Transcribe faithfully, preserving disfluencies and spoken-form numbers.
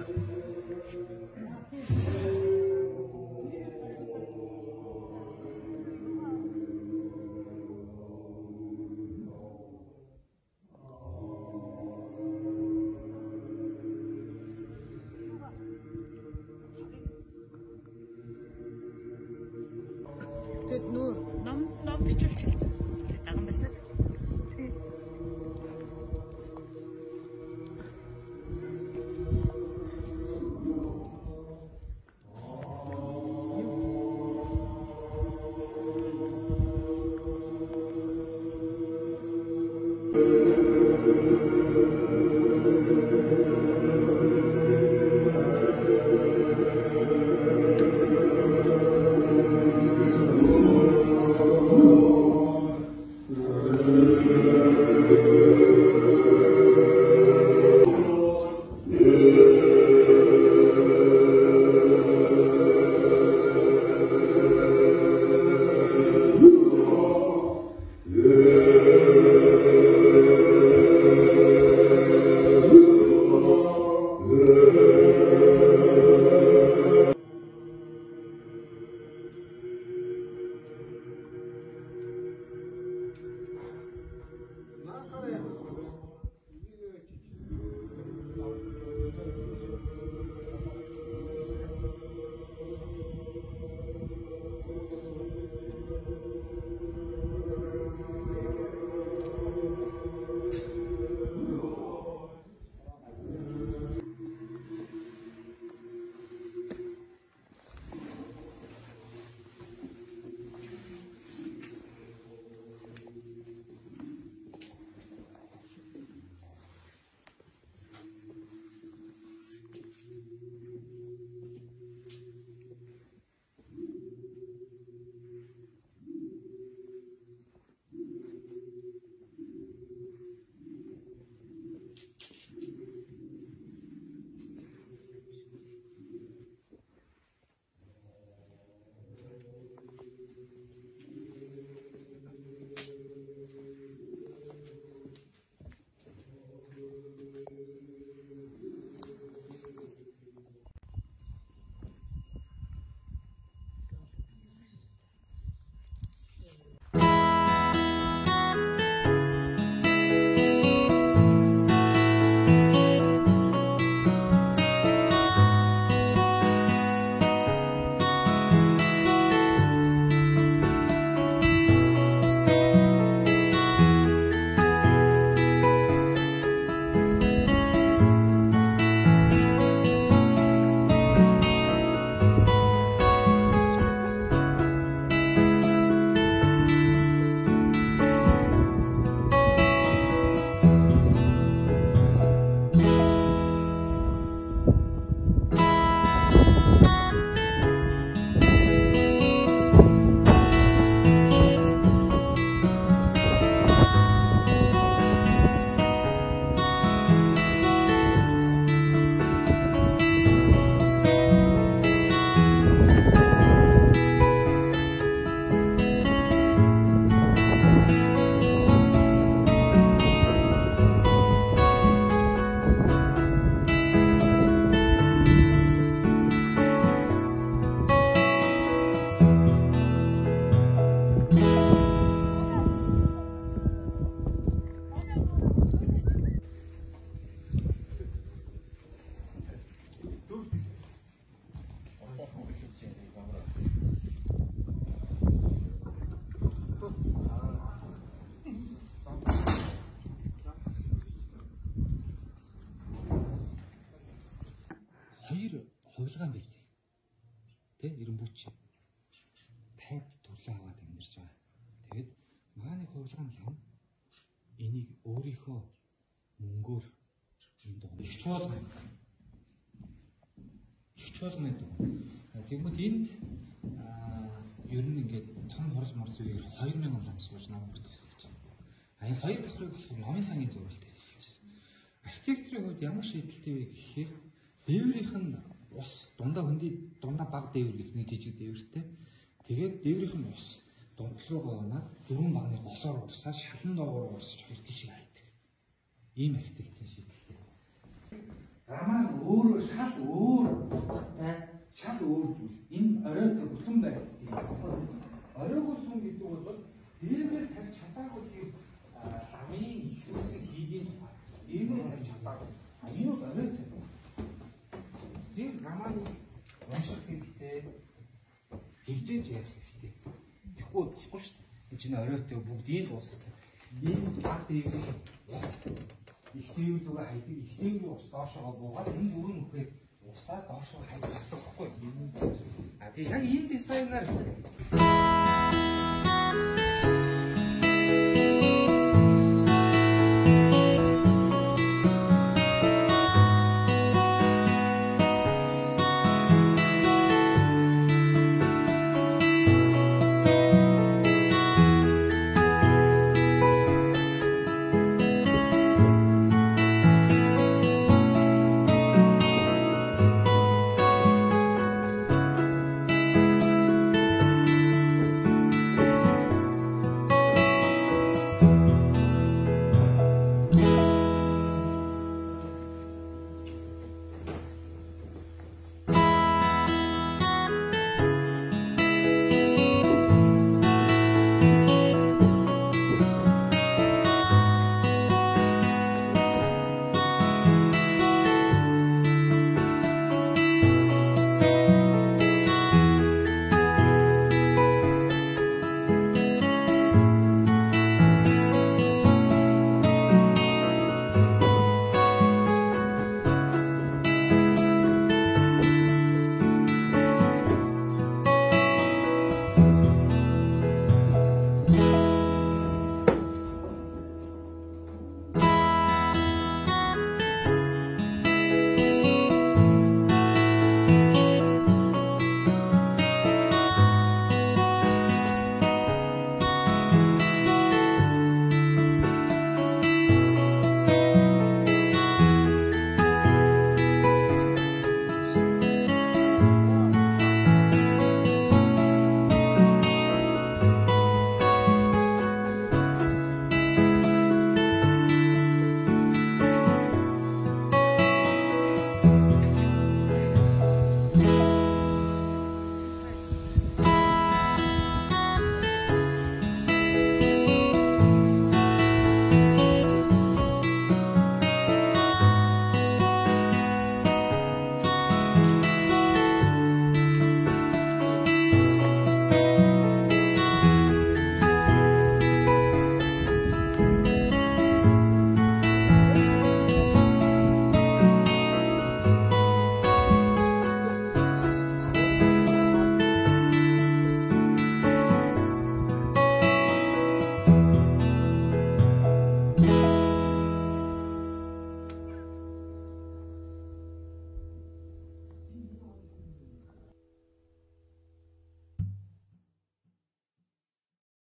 Тэгэд нөө ном ном бичүүлж байгаа юм байна. Хоёр хувилгаан байдаг. Тэ ерөн бүч тайд төрлөө аваад амьдарч байгаа. Тэгээд маань хувилгаан юм. Энийг өөрийнхөө мөнгөөр энд их чуулган их чуулганы дуу. Тэгмэд энд ер нь ингээд том хурал морл үеэр хоёр мянган ном сууж ном бүртгэсэн гэж. А энэ хоёр давхрыг болохоор номын сангийн зурвалт хийсэн. Архитектурын хувьд ямар шийдэлтэй вэ гэхээр дээврийнх нь ус дундаа хөндөй дундаа баг дээвэр гэх нэг жижиг дээвэртэй. Тэгээд дээврийнх нь ус дундал руугаа унаад дөрвөн багны голоор урсаад шалан доогоор урсаж хоёр тишээ хайдаг. Ийм архитектурын шийдэлтэй. Рамаа нь өөрөө шал өөр утгатай, шал өөр зүйл. Энэ оройтой бүтэн баригдсан юм. Оройгоо сүн гэдэг бол дээрээ тавьж чадаагүй тийм ламын ихлүүлсэн хийдийн тухай. Дээрээ тавьж чадаагүй. Энэ бол оройтой. Тийм рамааны унших хэрэгтэй. Тэгжээж ярих хэрэгтэй. Тэгэхгүй болохгүй шүү дээ. Энэ чинь оройтой бүгдийг дуусгацсан. Энэ баг дээр ус их тээвлүүгээ хайдаг, их тээвлийн ус доошоо буугаад энэ бүрэн нөхөд усаа доошоо хайдаг байхгүй. А тийм яг энэ дизайнаар